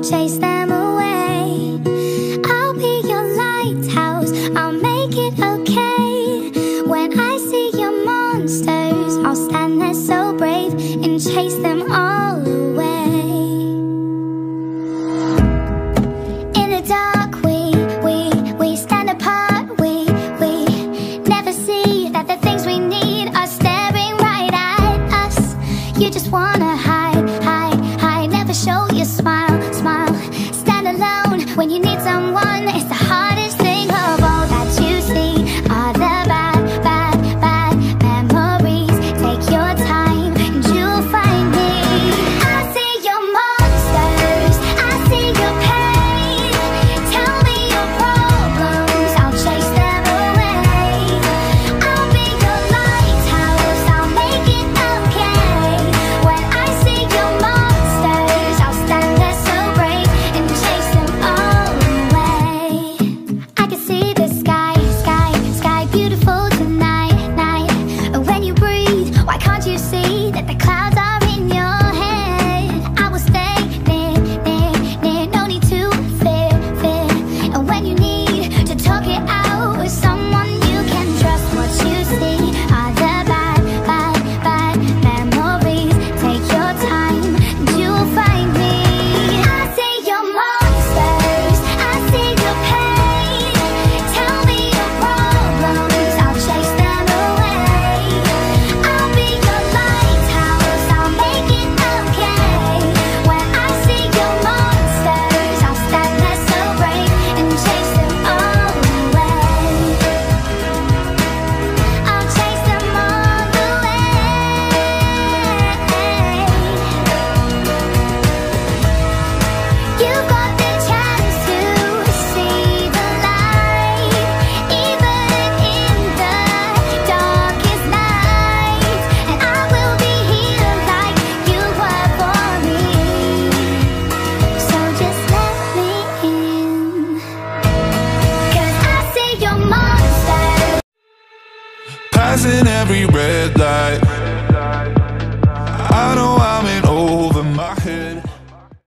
chase them away. I'll be your lighthouse, I'll make it okay. When I see your monsters, I'll stand there so brave and chase them all away. In the dark, we stand apart. We never see that the things we need are staring right at us. You just wanna hide, never show your smile. Stand alone when you need someone. It's the hardest thing of all that you see are the bad memories. Take your time and you'll find me. I see your monsters, I see your pain. Tell me your problems, I'll chase them away. I'll be your lighthouse, I'll make it okay. When I see your monsters, I'll stand there so brave and chase them all away. I can see the sky beautiful tonight. When you breathe, why can't you see that the clouds are in your head? I will stay near, no need to fear. And when you need to talk it out with someone you can trust, what you see are the bad memories. Take your time and you'll find me. I see your monsters, I see your pain. Tell me your problems, I'll chase them away. I'll be your lighthouse, I'll make it okay. When I see your monsters, I'll stand there so brave and chase them all away. I'll chase them all away. You've got the chance to see the light, even in the darkest night. And I will be here like you were for me. So just let me in, 'cause I see your monsters. Passing every red light,